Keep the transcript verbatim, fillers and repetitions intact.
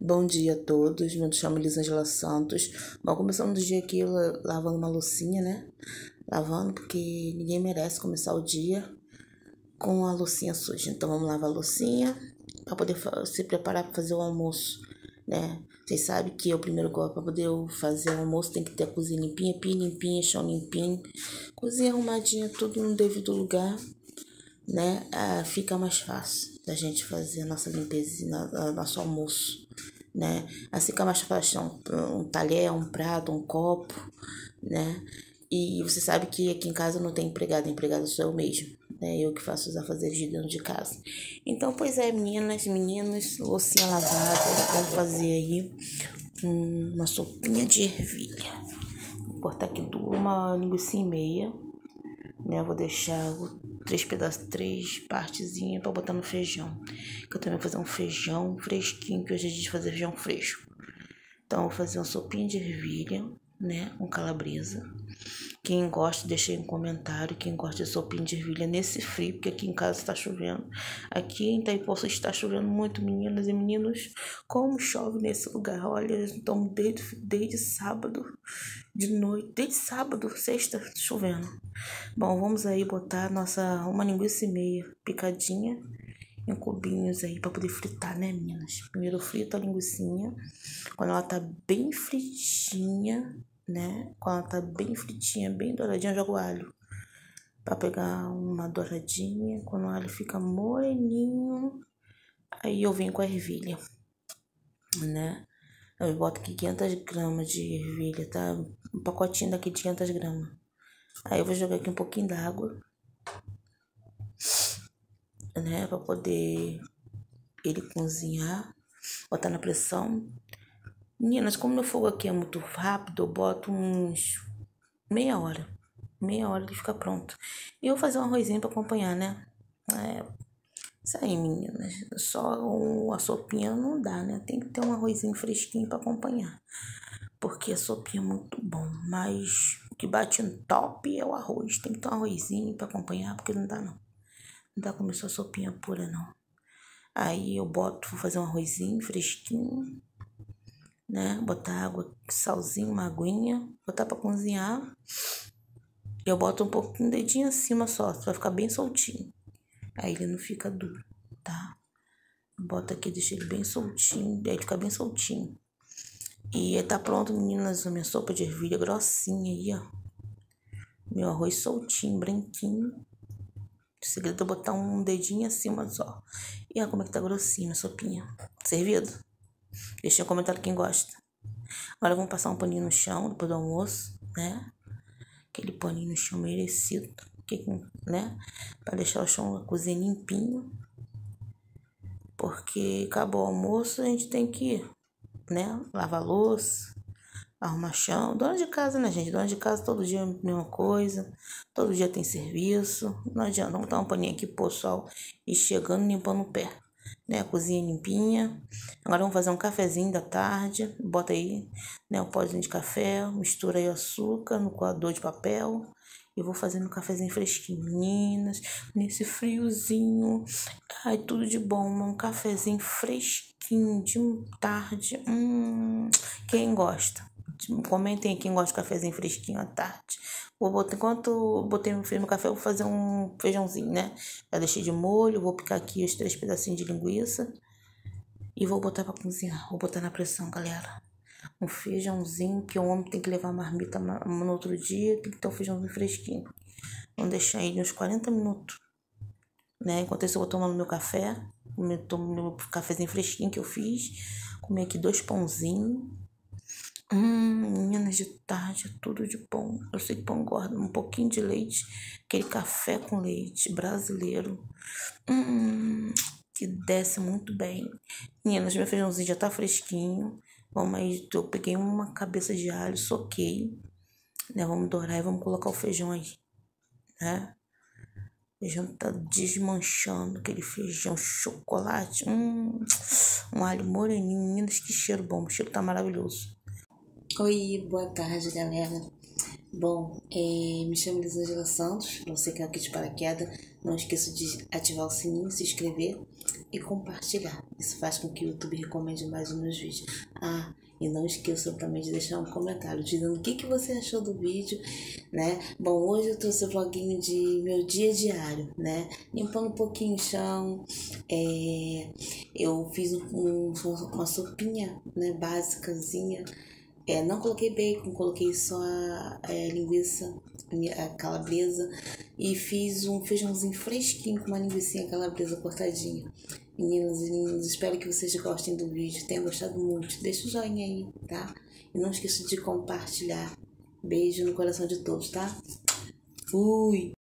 Bom dia a todos, me chamo Elisângela Santos. Bom, começando o dia aqui lavando uma loucinha, né? Lavando porque ninguém merece começar o dia com a loucinha suja. Então vamos lavar a loucinha para poder se preparar para fazer o almoço, né? Vocês sabem que o primeiro golpe para poder fazer o almoço tem que ter a cozinha limpinha, pia limpinha, chão limpinho, cozinha arrumadinha, tudo no devido lugar, né? Ah, fica mais fácil da gente fazer a nossa limpeza, nosso almoço, né? Assim fica mais fácil um, um talher, um prato, um copo, né? E você sabe que aqui em casa não tem empregada, empregada sou eu mesmo, né? Eu que faço os afazeres de dentro de casa. Então, pois é, meninas, meninos, loucinha lavada, vamos fazer aí um, uma sopinha de ervilha. Vou cortar aqui uma linguiça e meia, né? Eu vou deixar três pedaços, três partezinhas para botar no feijão. Que eu também vou fazer um feijão fresquinho, que hoje é dia de fazer feijão fresco. Então, eu vou fazer uma sopinha de ervilha, né? Com calabresa. Quem gosta, deixa aí um comentário. Quem gosta de sopinha de ervilha nesse frio, porque aqui em casa está chovendo. Aqui em Itaipoçu está chovendo muito, meninas e meninos. Como chove nesse lugar? Olha, então desde, desde sábado de noite, desde sábado, sexta, chovendo. Bom, vamos aí botar nossa uma linguiça e meia picadinha em cubinhos aí para poder fritar, né, meninas? Primeiro eu frito a linguicinha. Quando ela tá bem fritinha, né? Quando ela tá bem fritinha, bem douradinha, eu jogo alho. Pra pegar uma douradinha. Quando o alho fica moreninho, aí eu venho com a ervilha, né? Eu boto aqui quinhentas gramas de ervilha, tá? Um pacotinho daqui de quinhentas gramas. Aí eu vou jogar aqui um pouquinho d'água, né? Pra poder ele cozinhar. Botar na pressão. Meninas, como meu fogo aqui é muito rápido, eu boto uns meia hora. Meia hora ele fica pronto. E eu vou fazer um arrozinho pra acompanhar, né? É, isso aí, meninas. Só a sopinha não dá, né? Tem que ter um arrozinho fresquinho pra acompanhar. Porque a sopinha é muito bom. Mas o que bate no top é o arroz. Tem que ter um arrozinho pra acompanhar, porque não dá, não. Não dá pra comer só sopinha pura, não. Aí eu boto, vou fazer um arrozinho fresquinho, né? Botar água, salzinho, uma aguinha, botar pra cozinhar. Eu boto um pouquinho, um dedinho acima só, pra ficar bem soltinho. Aí ele não fica duro, tá? Bota aqui, deixa ele bem soltinho, aí fica bem soltinho. E tá pronto, meninas, a minha sopa de ervilha grossinha aí, ó. Meu arroz soltinho, branquinho. O segredo é botar um dedinho acima só. E olha como é que tá grossinho a sopinha. Servido? Deixa um comentário quem gosta. Agora vamos passar um paninho no chão depois do almoço, né? Aquele paninho no chão merecido, que, né? Pra deixar o chão, a cozinha limpinho. Porque acabou o almoço, a gente tem que, né? Lavar louça, arrumar chão. Dona de casa, né, gente? Dona de casa todo dia é a mesma coisa. Todo dia tem serviço. Não adianta, vamos botar um paninho aqui pro pessoal ir chegando limpando o pé. Né, a cozinha limpinha. Agora vamos fazer um cafezinho da tarde. Bota aí, né, o pozinho de café, mistura aí o açúcar no coador de papel e vou fazendo um cafezinho fresquinho, meninas, nesse friozinho. Ai, tudo de bom, um cafezinho fresquinho de tarde. Hum, quem gosta? Comentem quem gosta de cafezinho fresquinho à tarde. Vou botar, enquanto eu botei no meu café, eu vou fazer um feijãozinho, né? Já deixei de molho, vou picar aqui os três pedacinhos de linguiça e vou botar pra cozinhar. Vou botar na pressão, galera. Um feijãozinho, que o homem tem que levar a marmita no outro dia, tem que ter um feijãozinho fresquinho. Vamos deixar ele uns quarenta minutos, né? Enquanto isso eu vou tomando meu café, tomo meu cafezinho fresquinho que eu fiz. Comer aqui dois pãozinhos. Hum, meninas, de tarde é tudo de bom. Eu sei que pão engorda. Um pouquinho de leite, aquele café com leite brasileiro. Hum, que desce muito bem. Meninas, meu feijãozinho já tá fresquinho. Vamos aí, eu peguei uma cabeça de alho, soquei, né? Vamos dourar e vamos colocar o feijão aí, né? O feijão tá desmanchando, aquele feijão chocolate. Hum, um alho moreninho. Meninas, que cheiro bom. O cheiro tá maravilhoso. Oi, boa tarde, galera. Bom, é, me chamo Elisângela Santos. Pra você que é aqui de paraquedas, não esqueça de ativar o sininho, se inscrever, e compartilhar. Isso faz com que o YouTube recomende mais os meus vídeos. Ah, e não esqueçam também de deixar um comentário dizendo o que, que você achou do vídeo, né? Bom, hoje eu trouxe o vloguinho de meu dia diário, né? Limpando um pouquinho o chão. É, eu fiz um, uma sopinha, né, básicazinha. É, não coloquei bacon, coloquei só a, a linguiça, a calabresa, e fiz um feijãozinho fresquinho com uma linguiça calabresa cortadinha. Meninas e meninos, espero que vocês gostem do vídeo, tenham gostado muito. Deixa o joinha aí, tá? E não esqueça de compartilhar. Beijo no coração de todos, tá? Fui!